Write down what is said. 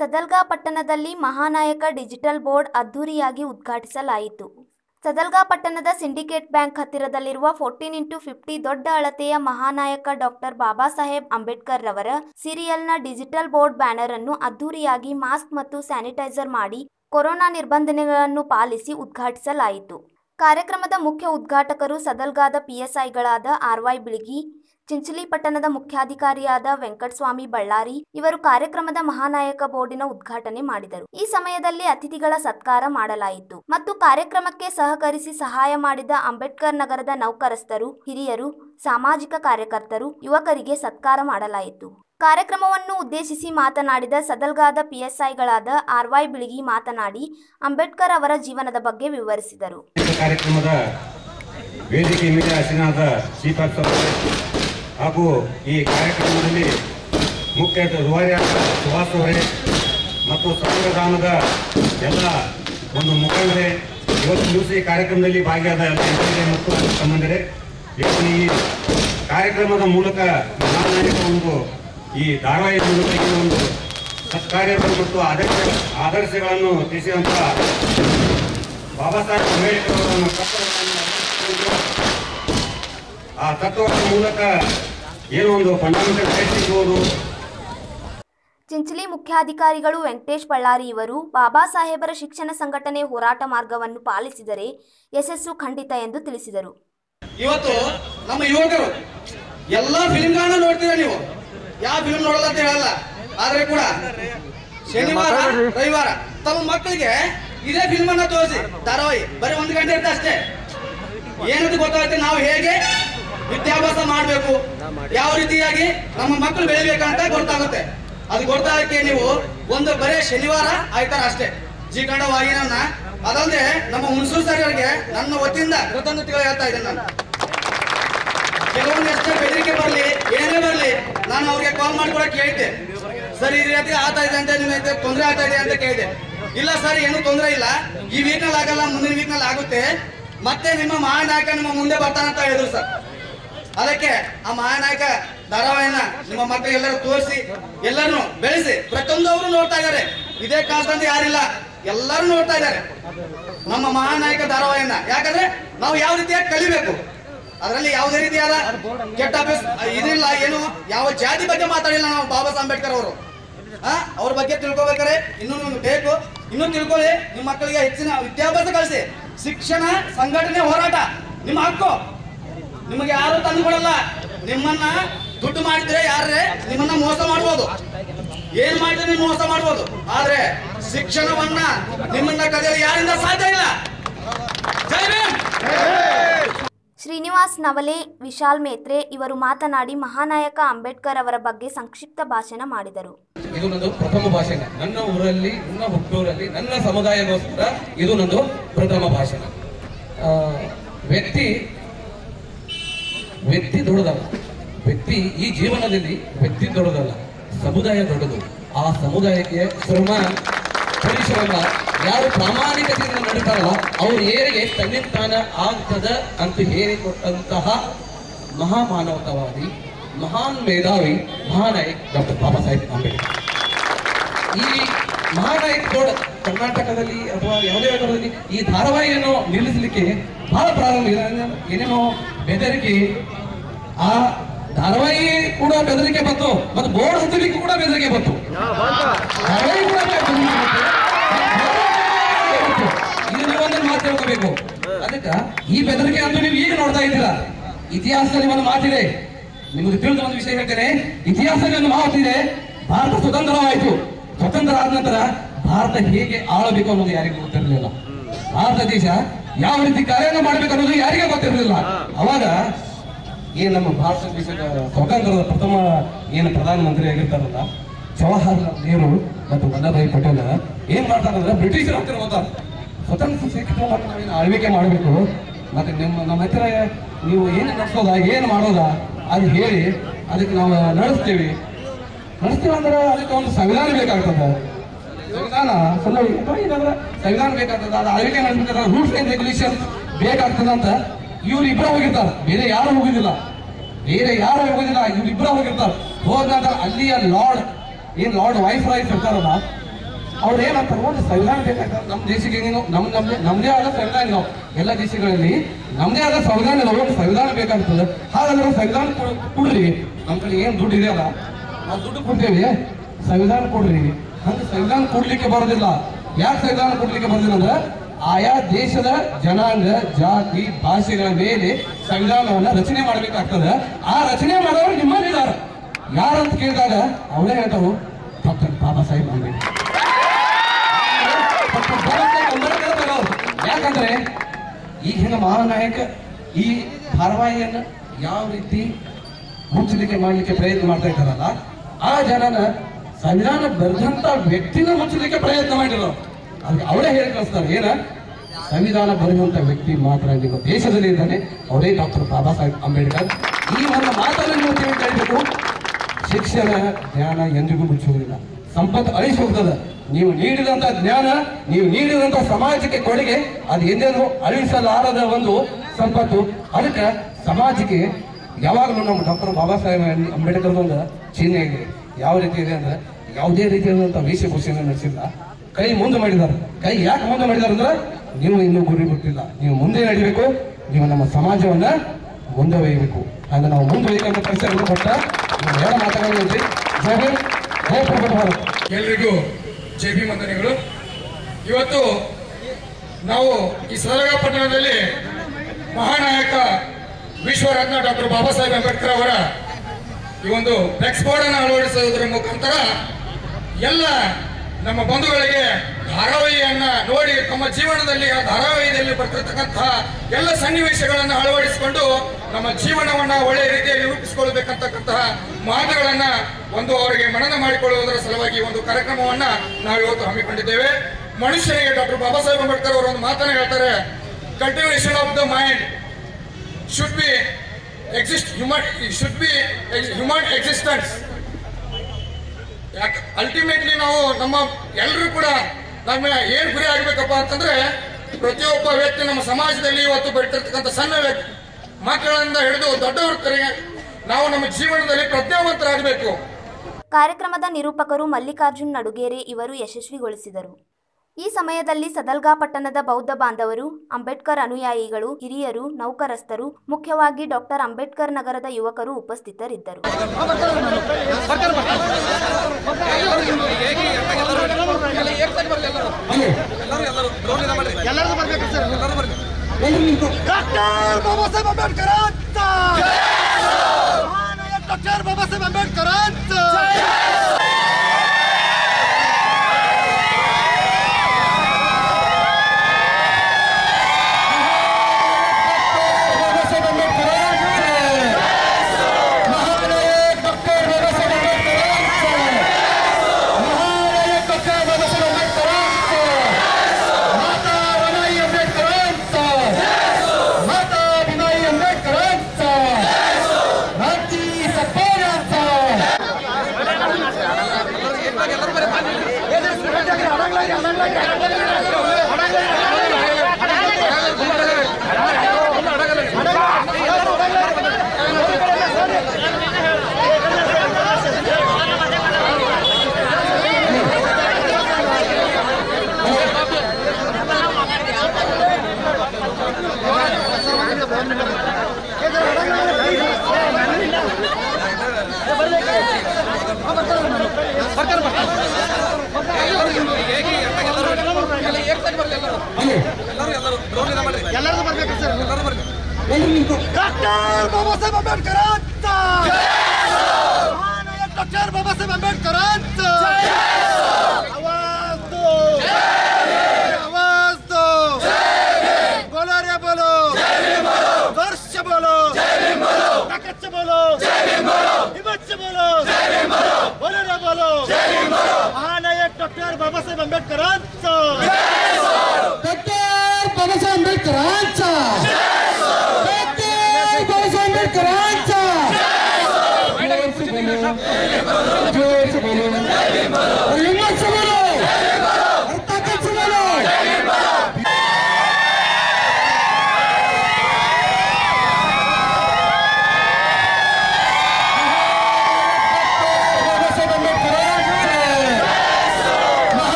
ಸದಲ್ಗಾ ಪಟ್ಟಣದಲ್ಲಿ ಮಹಾನಾಯಕ digital board ಅದ್ದೂರಿಯಾಗಿ ಉದ್ಘಾಟಿಸಲಾಯಿತು. ಸದಲ್ಗಾ ಪಟ್ಟಣದ ಸಿಂಡಿಕೇಟ್ ಬ್ಯಾಂಕ್ ಹತ್ತಿರದಲ್ಲಿರುವ 14x50 ದೊಡ್ಡ ಅಳತೆಯ ಮಹಾನಾಯಕ ಡಾಕ್ಟರ್ ಬಾಬಾ ಸಾಹೇಬ್ ಅಂಬೇಡ್ಕರ್ ರವರ ಸೀರಿಯಲ್ನ ಡಿಜಿಟಲ್ ಬೋರ್ಡ್ ಬ್ಯಾನರ್ ಅನ್ನು ಅದ್ದೂರಿಯಾಗಿ ಮಾಸ್ಕ್ ಮತ್ತು ಸ್ಯಾನಿಟೈಸರ್ ಮಾಡಿ ಕೊರೋನಾ ನಿರ್ಬಂಧನೆಗಳನ್ನು ಪಾಲಿಸಿ ಉದ್ಘಾಟಿಸಲಾಯಿತು. ಕಾರ್ಯಕ್ರಮದ ಮುಖ್ಯ ಉದ್ಘಾಟಕರು ಸದಲ್ಗಾದ ಪಿಎಸ್ಐಗಳಾದ ಆರ್.ವೈ. ಬಿಳಗಿ, ಚಿಂಚಲಿ ಪಟ್ಟಣದ ಮುಖ್ಯಾಧಿಕಾರಿಯಾದ ವೆಂಕಟಸ್ವಾಮಿ ಬಳ್ಳಾರಿ ಇವರು ಕಾರ್ಯಕ್ರಮದ ಮಹಾನಾಯಕ ಬೋರ್ಡಿನ ಉದ್ಘಾಟನೆ ಮಾಡಿದರು. ಈ ಸಮಯದಲ್ಲಿ ಅತಿಥಿಗಳ ಸತ್ಕಾರ ಮಾಡಲಾಯಿತು ಮತ್ತು ಕಾರ್ಯಕ್ರಮಕ್ಕೆ ಸಹಕರಿಸಿ ಸಹಾಯ ಮಾಡಿದ ಅಂಬೇಡ್ಕರ್ ನಗರದ ನೌಕರಸ್ಥರು, ಹಿರಿಯರು, ಸಾಮಾಜಿಕ ಕಾರ್ಯಕರ್ತರು, ಯುವಕರಿಗೆ ಸತ್ಕಾರ ಮಾಡಲಾಯಿತು. ಕಾರ್ಯಕ್ರಮವನ್ನು ಉದ್ದೇಶಿಸಿ ಮಾತನಾಡಿದ ಸದಲ್ಗಾದ ಪಿಎಸ್ಐಗಳಾದ ಆರ್.ವೈ. ಬಿಳಗಿ ಮಾತನಾಡಿ ಅಂಬೇಡ್ಕರ್ ಅವರ ಜೀವನದ ಬಗ್ಗೆ ವಿವರಿಸಿದರು. ಕಾರ್ಯಕ್ರಮದ ವೇದಿಕೆ ಮೇಲೆ ಆಸೀನರಾದ ಚೀಫ್ ಹಾಗೂ ಈ ಕಾರ್ಯಕ್ರಮದಲ್ಲಿ ಮುಖ್ಯ ರೂವಾರಿಯಾದ ಸುಭಾಷ್ ಅವರೇ ಮತ್ತು ಸಂವಿಧಾನದ ಎಲ್ಲ ಒಂದು ಮುಖಂಡರೇ, ಇವತ್ತು ದಿವಸ ಈ ಕಾರ್ಯಕ್ರಮದಲ್ಲಿ ಭಾಗಿಯಾದ ಎಲ್ಲ ಮತ್ತು ಸಂಬಂಧರೇ, ಇವತ್ತು ಈ ಕಾರ್ಯಕ್ರಮದ ಮೂಲಕ ಮಹಾನಾಯಕ ಒಂದು ಈ ಧಾರಾವಾಹಿ ಮೂಲಕ ಒಂದು ಸತ್ಕಾರ್ಯಗಳು ಮತ್ತು ಆದರ್ಶಗಳನ್ನು ತಿಳಿಸಿದಂತಹ ಬಾಬಾ ಸಾಹೇಬ್ ಅಂಬೇಡ್ಕರ್ ಅವರ ಆ ತತ್ವಗಳ ಮೂಲಕ ಏನೋ ಒಂದು ಫಂಡಮೆಂಟಲ್ ರೈಟ್ಸ್ ಸಿಗುವುದು. ಚಿಂಚಲಿ ಮುಖ್ಯಾಧಿಕಾರಿಗಳು ವೆಂಕಟೇಶ್ ಬಳ್ಳಾರಿ ಇವರು ಬಾಬಾ ಸಾಹೇಬರ ಶಿಕ್ಷಣ ಸಂಘಟನೆ ಹೋರಾಟ ಮಾರ್ಗವನ್ನು ಪಾಲಿಸಿದರೆ ಯಶಸ್ಸು ಖಂಡಿತ ಎಂದು ತಿಳಿಸಿದರು. ಇವತ್ತು ನಮ್ಮ ಯುವಕರು ಎಲ್ಲ ಫಿಲ್ಮ್ಗಳನ್ನ ನೋಡ್ತೀರಾ, ನೀವು ಯಾವ ಫಿಲ್ಮ್ ನೋಡಲ್ಲ ಅಂತ ಹೇಳಲ್ಲ, ಆದ್ರೆ ಕೂಡ ಶನಿವಾರ ರವಿವಾರ ತಮ್ಮ ಮಕ್ಕಳಿಗೆ ಇದೇ ಫಿಲ್ಮ್ ಅನ್ನ ತೋರಿಸಿ ಧಾರಾವಾಹಿ ಬರೀ 1 ಗಂಟೆ ಇರುತ್ತೆ ಅಷ್ಟೇ. ಏನಂತ ಗೊತ್ತಾಗುತ್ತೆ, ನಾವು ಹೇಗೆ ವಿದ್ಯಾಭ್ಯಾಸ ಮಾಡಬೇಕು, ಯಾವ ರೀತಿಯಾಗಿ ನಮ್ಮ ಮಕ್ಕಳು ಬೆಳಿಬೇಕಂತ ಗೊತ್ತಾಗುತ್ತೆ. ಅದು ಗೊತ್ತಾಗಕ್ಕೆ ನೀವು ಒಂದು ಬರೇ ಶನಿವಾರ ಆಯ್ತಾರ ಅಷ್ಟೇ ಜಿ ಕನ್ನಡ ವಾಹಿನಿಯನ್ನ, ಅದಲ್ಲದೆ ನಮ್ಮ ಹುಣಸೂರು ಸರ್ ಅವರಿಗೆ ನನ್ನ ವತಿಯಿಂದ ಕೃತಜ್ಞತೆಗಳು ಹೇಳ್ತಾ ಇದ್ದೇನೆ. ನಾನು ಕೆಲವೊಂದು ಎಷ್ಟೇ ಬೆದರಿಕೆ ಬರಲಿ ಏನೇ ಬರಲಿ ನಾನು ಅವ್ರಿಗೆ ಕಾಲ್ ಮಾಡಿ ಕೂಡ ಕೇಳಿದ್ದೆ, ಸರ್ ಈ ರೀತಿ ಆಗ್ತಾ ಇದೆ ಅಂತ, ನಿಮಗೆ ತೊಂದರೆ ಆಗ್ತಾ ಇದೆ ಅಂತ ಕೇಳಿದೆ. ಇಲ್ಲ ಸರ್, ಏನು ತೊಂದರೆ ಇಲ್ಲ, ಈ ವೀಕ್ ನಲ್ಲಿ ಆಗಲ್ಲ, ಮುಂದಿನ ವೀಕ್ ನಲ್ಲಿ ಆಗುತ್ತೆ, ಮತ್ತೆ ನಿಮ್ಮ ಮಹಾನಾಯಕ ನಿಮ್ಮ ಮುಂದೆ ಬರ್ತಾನಂತ ಹೇಳಿದ್ರು ಸರ್. ಅದಕ್ಕೆ ಆ ಮಹಾನಾಯಕ ಧಾರಾವಾಹಿಯನ್ನ ನಿಮ್ಮ ಮಕ್ಕಳಿಗೆಲ್ಲರೂ ತೋರಿಸಿ ಎಲ್ಲರನ್ನು ಬೆಳೆಸಿ ಪ್ರತಿಯೊಂದವರು ನೋಡ್ತಾ ಇದ್ದಾರೆ. ಇದೇ ಕಾಲದಲ್ಲಿ ಯಾರಿಲ್ಲ, ಎಲ್ಲರೂ ನೋಡ್ತಾ ಇದ್ದಾರೆ ನಮ್ಮ ಮಹಾನಾಯಕ ಧಾರಾವಾಹಿಯನ್ನ. ಯಾಕಂದ್ರೆ ನಾವು ಯಾವ ರೀತಿಯಾಗಿ ಕಲಿಬೇಕು, ಅದರಲ್ಲಿ ಯಾವುದೇ ರೀತಿಯಾದ ಕೆಟ್ಟ ಅಭ್ಯಾಸ ಇದಿಲ್ಲ, ಏನು ಯಾವ ಜಾತಿ ಬಗ್ಗೆ ಮಾತಾಡಿಲ್ಲ ನಾವು. ಬಾಬಾ ಸಾಹೇಬ್ ಅಂಬೇಡ್ಕರ್ ಅವರು ಅವ್ರ ಬಗ್ಗೆ ತಿಳ್ಕೊಬೇಕಾರೆ ಇನ್ನೂ ಬೇಕು, ಇನ್ನೂ ತಿಳ್ಕೊಳ್ಳಿ. ನಿಮ್ಮ ಮಕ್ಕಳಿಗೆ ಹೆಚ್ಚಿನ ವಿದ್ಯಾಭ್ಯಾಸ ಕಳಿಸಿ. ಶಿಕ್ಷಣ ಸಂಘಟನೆ ಹೋರಾಟ ನಿಮ್ಮ ಹಕ್ಕು, ನಿಮಗೆ ಯಾರು ತಂದು ಕೊಡಲ್ಲ. ನಿಮ್ಮನ್ನ ದುಡ್ಡು ಮಾಡಿದ್ರೆ ಯಾರೇ ನಿಮ್ಮನ್ನ ಮೋಸ ಮಾಡ್ಬೋದು, ಏನ್ ಮಾಡಿದ್ರೆ ನೀವು ಮೋಸ ಮಾಡ್ಬೋದು, ಆದ್ರೆ ಶಿಕ್ಷಣವನ್ನ ನಿಮ್ಮನ್ನ ಕದಿಯಲು ಯಾರಿಂದ ಸಾಧ್ಯ ಇಲ್ಲ. ಜೈ ಭೀಮ್. ಶ್ರೀನಿವಾಸ್ ನವಲೆ, ವಿಶಾಲ್ ಮೇತ್ರೆ ಇವರು ಮಾತನಾಡಿ ಮಹಾನಾಯಕ ಅಂಬೇಡ್ಕರ್ ಅವರ ಬಗ್ಗೆ ಸಂಕ್ಷಿಪ್ತ ಭಾಷಣ ಮಾಡಿದರು. ಇದು ನಂದು ಪ್ರಥಮ ಭಾಷಣ. ನನ್ನ ಊರಲ್ಲಿ, ನನ್ನ ಹುಟ್ಟೂರಲ್ಲಿ, ನನ್ನ ಸಮುದಾಯಗೋಸ್ಕರ ಇದು ನಂದು ಪ್ರಥಮ ಭಾಷಣ. ವ್ಯಕ್ತಿ ದೊಡ್ಡದಲ್ಲ, ವ್ಯಕ್ತಿ ಈ ಜೀವನದಲ್ಲಿ ವ್ಯಕ್ತಿ ದೊಡ್ಡದಲ್ಲ, ಸಮುದಾಯ ದೊಡ್ಡದು. ಆ ಸಮುದಾಯಕ್ಕೆ ಪರಿಶ್ರಮ ಯಾರು ಪ್ರಾಮಾಣಿಕತೆಯಿಂದ ನಡೀತಾರಲ್ಲ ಅವ್ರು ಏರಿಗೆ ತನ್ನಿಂತಾನ ಆಗ್ತದ ಅಂತ ಹೇಳಿಕೊಟ್ಟಂತಹ ಮಹಾಮಾನವತಾವಾದಿ, ಮಹಾನ್ ಮೇಧಾವಿ ಮಹಾನಾಯಕ್ ಡಾಕ್ಟರ್ ಬಾಬಾ ಸಾಹೇಬ್ ಅಂಬೇಡ್ಕರ್. ಈ ಮಹಾನಾಯಕ್ ಕರ್ನಾಟಕದಲ್ಲಿ ಅಥವಾ ಯಾವುದೇ ಭಾಗದಲ್ಲಿ ಈ ಧಾರಾವಾಹಿಯನ್ನು ನಿಲ್ಲಿಸಲಿಕ್ಕೆ ಬಹಳ ಪ್ರಾರಂಭ ಏನೇನೋ ಬೆದರಿಕೆ, ಆ ಧಾರಾವಾಹಿ ಕೂಡ ಬೆದರಿಕೆ ಬಂತು ಮತ್ತು ಬೋರ್ಡ್ ಹಚ್ಚಲಿಕ್ಕೆ ಕೂಡ ಬೆದರಿಕೆ ಬಂತು. ಧಾರಾವಾಹಿ ಕೂಡ ಇದು ನೀವೊಂದನ್ನು ಮಾತು ತಿಳ್ಕೋಬೇಕು. ಅದಕ್ಕೆ ಈ ಬೆದರಿಕೆ ಅಂತೂ ನೀವು ಈಗ ನೋಡ್ತಾ ಇದ್ದೀರಾ. ಇತಿಹಾಸದಲ್ಲಿ ಒಂದು ಮಾತಿದೆ, ನಿಮಗೆ ತಿಳಿದ ಒಂದು ವಿಷಯ ಹೇಳ್ತೇನೆ. ಇತಿಹಾಸದಲ್ಲಿ ಒಂದು ಮಾತಿದೆ, ಭಾರತ ಸ್ವತಂತ್ರವಾಯಿತು. ಸ್ವತಂತ್ರ ಆದ ನಂತರ ಭಾರತ ಹೇಗೆ ಆಳಬೇಕು ಅನ್ನೋದು ಯಾರಿಗೂ ಗೊತ್ತಿರಲಿಲ್ಲ. ಭಾರತ ದೇಶ ಯಾವ ರೀತಿ ಕಾರ್ಯವನ್ನು ಮಾಡಬೇಕು ಅನ್ನೋದು ಯಾರಿಗೂ ಗೊತ್ತಿರಲಿಲ್ಲ. ಅವಾಗ ಏನು ನಮ್ಮ ಭಾರತ ದೇಶದ ಸ್ವತಂತ್ರದ ಪ್ರಥಮ ಏನು ಪ್ರಧಾನಮಂತ್ರಿ ಆಗಿರ್ತಾರಲ್ಲ ಜವಾಹರ್ಲಾಲ್ ನೆಹರು ಮತ್ತು ವಲ್ಲಭಾಯಿ ಪಟೇಲ್ ಏನ್ ಮಾಡ್ತಾರಂದ್ರೆ ಬ್ರಿಟಿಷರ ಹತ್ತಿರ ಹೋಗ್ತಾರೆ, ಸ್ವತಂತ್ರ ಸಿಕ್ಕಿಕೊಂಡು ನಾವೇನು ಆಳ್ವಿಕೆ ಮಾಡಬೇಕು, ಮತ್ತೆ ನಮ್ಮ ಹತ್ತಿರ ನೀವು ಏನು ನಡೆಸೋದಾ ಏನು ಮಾಡೋದಾ ಅದು ಹೇಳಿ ಅದಕ್ಕೆ ನಾವು ನಡೆಸ್ತೀವಿ ಅಂದ್ರೆ ಅದಕ್ಕೆ ಒಂದು ಸಂವಿಧಾನ ಬೇಕಾಗ್ತದೆ. ಸಂವಿಧಾನ ಬೇಕಾಗ್ತದೆ, ಅದು ಆಳ್ವಿಕೆ ನಡೆಸಬೇಕಾದ್ರೆ ರೂಲ್ಸ್ ಅಂಡ್ ರೆಗ್ಯುಲೇಷನ್ ಬೇಕಾಗ್ತದೆ ಅಂತ ಇವ್ರಿಬ್ರ ಹೋಗಿರ್ತಾರೆ, ಬೇರೆ ಯಾರು ಹೋಗುದಿಲ್ಲ. ಇವ್ರಿಬ್ರ ಹೋಗಿರ್ತಾರೆ. ಹೋದ ನಂತರ ಅಲ್ಲಿಯ ಲಾರ್ಡ್ ವೈಸ್ ರಾಯ್ಸ್ ಇರ್ತಾರಲ್ಲ ಅವ್ರು ಏನಂತಾರೆ, ಒಂದು ಸಂವಿಧಾನ ಬೇಕಾಗ್ತದೆ ನಮ್ಮ ದೇಶಕ್ಕೆ. ನಮ್ದೇ ಆದ ಸಂವಿಧಾನ ಇದಾವೆ, ಎಲ್ಲ ದೇಶಗಳಲ್ಲಿ ನಮ್ದೇ ಆದ ಸಂವಿಧಾನ ಇದಾವೆ, ಒಂದು ಸಂವಿಧಾನ ಬೇಕಾಗ್ತದೆ. ಹಾಗಾದ್ರೆ ಸಂವಿಧಾನ ಕೊಡ್ರಿ, ನಮ್ಮ ಕಡೆ ಏನು ದುಡ್ಡು ಇದೆಯಲ್ಲ ನಾವು ದುಡ್ಡು ಕೊಡ್ತೇವೆ, ಸಂವಿಧಾನ ಕೊಡ್ರಿ. ಹಂಗೆ ಸಂವಿಧಾನ ಕೊಡ್ಲಿಕ್ಕೆ ಬರೋದಿಲ್ಲ. ಯಾಕೆ ಸಂವಿಧಾನ ಕೊಡ್ಲಿಕ್ಕೆ ಬರೋದಿಲ್ಲ ಅಂದ್ರೆ ಆಯಾ ದೇಶದ ಜನಾಂಗ, ಜಾತಿ, ಭಾಷೆಗಳ ಮೇಲೆ ಸಂವಿಧಾನವನ್ನ ರಚನೆ ಮಾಡಬೇಕಾಗ್ತದೆ. ಆ ರಚನೆ ಮಾಡೋರು ನಿಮ್ಮಲ್ಲಿದ್ದಾರೆ. ಯಾರಂತ ಕೇಳಿದಾಗ ಅವರೇ ಹೇಳ್ತಾರು, ಡಾಕ್ಟರ್ ಬಾಬಾ ಸಾಹೇಬ್ ಅಂಬೇಡ್ಕರ್. ಯಾಕಂದ್ರೆ ಈಗಿನ ಮಹಾನಾಯಕ ಈ ಧಾರಾವಾಹಿಯನ್ನ ಯಾವ ರೀತಿ ಮುಚ್ಚಲಿಕ್ಕೆ ಮಾಡ್ಲಿಕ್ಕೆ ಪ್ರಯತ್ನ ಮಾಡ್ತಾ ಇದ್ದಾರಲ್ಲ, ಆ ಜನನ ಸಂವಿಧಾನ ಬರೆದಂತ ವ್ಯಕ್ತಿನ ಮುಚ್ಚಲಿಕ್ಕೆ ಪ್ರಯತ್ನ ಮಾಡಿರೋ. ಅದಕ್ಕೆ ಅವರೇ ಹೇಳಿ ಕಳಿಸ್ತಾರೆ, ಏನ ಸಂವಿಧಾನ ಬರೆಯುವಂತ ವ್ಯಕ್ತಿ ಮಾತ್ರ ನಿಮ್ಮ ದೇಶದಲ್ಲಿ ಇದ್ದಾನೆ, ಅವರೇ ಡಾಕ್ಟರ್ ಬಾಬಾ ಸಾಹೇಬ್ ಅಂಬೇಡ್ಕರ್. ಈ ಒಂದು ಮಾತನ್ನು ನೀವು ತಿಳಿಬೇಕು. ಶಿಕ್ಷಣ ಜ್ಞಾನ ಎಂದಿಗೂ ಮುಚ್ಚುವುದಿಲ್ಲ, ಸಂಪತ್ತು ಅಳಿಸಿ ಹೋಗ್ತದೆ. ನೀವು ನೀಡಿದಂತ ಜ್ಞಾನ, ನೀವು ನೀಡಿದಂತ ಸಮಾಜಕ್ಕೆ ಕೊಡುಗೆ, ಅದು ಎಂದೇನು ಅಳಿಸಲಾರದ ಒಂದು ಸಂಪತ್ತು. ಅದಕ್ಕೆ ಸಮಾಜಕ್ಕೆ ಯಾವಾಗಲೂ ನಮ್ಮ ಡಾಕ್ಟರ್ ಬಾಬಾ ಸಾಹೇಬ್ ಅಂಬೇಡ್ಕರ್ ಒಂದು ಚಿಹ್ನೆ ಇದೆ. ಯಾವ ರೀತಿ ಇದೆ ಅಂದ್ರೆ, ಯಾವುದೇ ರೀತಿಯಾದಂಥ ವೇಷಭೂಷೆಯನ್ನು ನಡೆಸಿಲ್ಲ, ಕೈ ಮುಂದೆ ಮಾಡಿದ್ದಾರೆ. ಕೈ ಯಾಕೆ ಮುಂದೆ ಮಾಡಿದ್ದಾರೆ ಅಂದ್ರೆ, ನೀವು ಇನ್ನೂ ಗುರಿ ಮುಟ್ಟಿಲ್ಲ, ನೀವು ಮುಂದೆ ನಡಿಬೇಕು, ನೀವು ನಮ್ಮ ಸಮಾಜವನ್ನ ಮುಂದೆ ಒಯ್ಯಬೇಕು. ಹಾಗೆ ನಾವು ಮುಂದೆ ಒಯ್ಯಬೇಕಂತ ಪರಿಸರವನ್ನು ಕೊಟ್ಟ ಎಲ್ಲ ಮಾತಾಡೋದ್ರಿ. ಜೈ ಹಿಂದ್, ಜೈ ಪ್ರಭು ಭಾರತ್. ಎಲ್ರಿಗೂ ಜೈ ಭೀಮ್ ವಂದನೆಗಳು. ಇವತ್ತು ನಾವು ಈ ಸದಲಗಾ ಪಟ್ಟಣದಲ್ಲಿ ಮಹಾನಾಯಕ ವಿಶ್ವರತ್ನ ಡಾಕ್ಟರ್ ಬಾಬಾ ಸಾಹೇಬ್ ಅಂಬೇಡ್ಕರ್ ಅವರ ಈ ಒಂದು ಫ್ಲೆಕ್ಸ್ ಬೋರ್ಡ್ ಅನ್ನು ಅಳವಡಿಸುವುದರ ಮುಖಾಂತರ ಎಲ್ಲ ನಮ್ಮ ಬಂಧುಗಳಿಗೆ ಧಾರಾವಾಹಿಯನ್ನ ನೋಡಿ ತಮ್ಮ ಜೀವನದಲ್ಲಿ ಆ ಧಾರಾವಾಹಿಯಲ್ಲಿ ಬರ್ತಿರ್ತಕ್ಕಂತಹ ಎಲ್ಲ ಸನ್ನಿವೇಶಗಳನ್ನು ಅಳವಡಿಸಿಕೊಂಡು ನಮ್ಮ ಜೀವನವನ್ನ ಒಳ್ಳೆಯ ರೀತಿಯಲ್ಲಿ ರೂಪಿಸಿಕೊಳ್ಬೇಕಂತಕ್ಕಂತಹ ಮಾತುಗಳನ್ನ ಒಂದು ಅವರಿಗೆ ಮನನ ಮಾಡಿಕೊಳ್ಳುವುದರ ಸಲುವಾಗಿ ಒಂದು ಕಾರ್ಯಕ್ರಮವನ್ನ ನಾವು ಇವತ್ತು ಹಮ್ಮಿಕೊಂಡಿದ್ದೇವೆ. ಮನುಷ್ಯನಿಗೆ ಡಾಕ್ಟರ್ ಬಾಬಾ ಸಾಹೇಬ್ ಅಂಬೇಡ್ಕರ್ ಅವರು ಒಂದು ಮಾತನ್ನ ಹೇಳ್ತಾರೆ, cultivation of the mind should be human existence. Ultimately ನಾವು ನಮ್ಮ ಎಲ್ಲರೂ ಕೂಡ ನಮ್ಮ ಏನ್ ಗುರಿ ಆಗ್ಬೇಕಪ್ಪ ಅಂತಂದ್ರೆ, ಪ್ರತಿಯೊಬ್ಬ ವ್ಯಕ್ತಿ ನಮ್ಮ ಸಮಾಜದಲ್ಲಿ ಇವತ್ತು ಬೆಳೆತಿರ್ತಕ್ಕಂಥ ಸಣ್ಣ ವ್ಯಕ್ತಿ ಮಕ್ಕಳಿಂದ ಹಿಡಿದು ದೊಡ್ಡವರ ನಾವು ನಮ್ಮ ಜೀವನದಲ್ಲಿ ಪ್ರಜ್ಞಾವಂತರಾಗಬೇಕು. ಕಾರ್ಯಕ್ರಮದ ನಿರೂಪಕರು ಮಲ್ಲಿಕಾರ್ಜುನ್ ನಡುಗೇರೆ ಇವರು ಯಶಸ್ವಿಗೊಳಿಸಿದರು. ಈ ಸಮಯದಲ್ಲಿ ಸದಲ್ಗಾ ಪಟ್ಟಣದ ಬೌದ್ಧ ಬಾಂಧವರು, ಅಂಬೇಡ್ಕರ್ ಅನುಯಾಯಿಗಳು, ಹಿರಿಯರು, ನೌಕರಸ್ಥರು, ಮುಖ್ಯವಾಗಿ ಡಾಕ್ಟರ್ ಅಂಬೇಡ್ಕರ್ ನಗರದ ಯುವಕರು ಉಪಸ್ಥಿತರಿದ್ದರು. डॉक्टर बाबा साहेब अंबेडकर डॉक्टर बाबा साहेब अंबेडकर आवाज दो बोलो रे बोलो वर्ष बोलो ताकत से बोलो हिम्मत से बोलो बोलो रे बोलो महानायक डॉक्टर बाबा साहेब अंबेडकर डॉक्टर बाबा साहेब अंबेडकर जोर से बोलो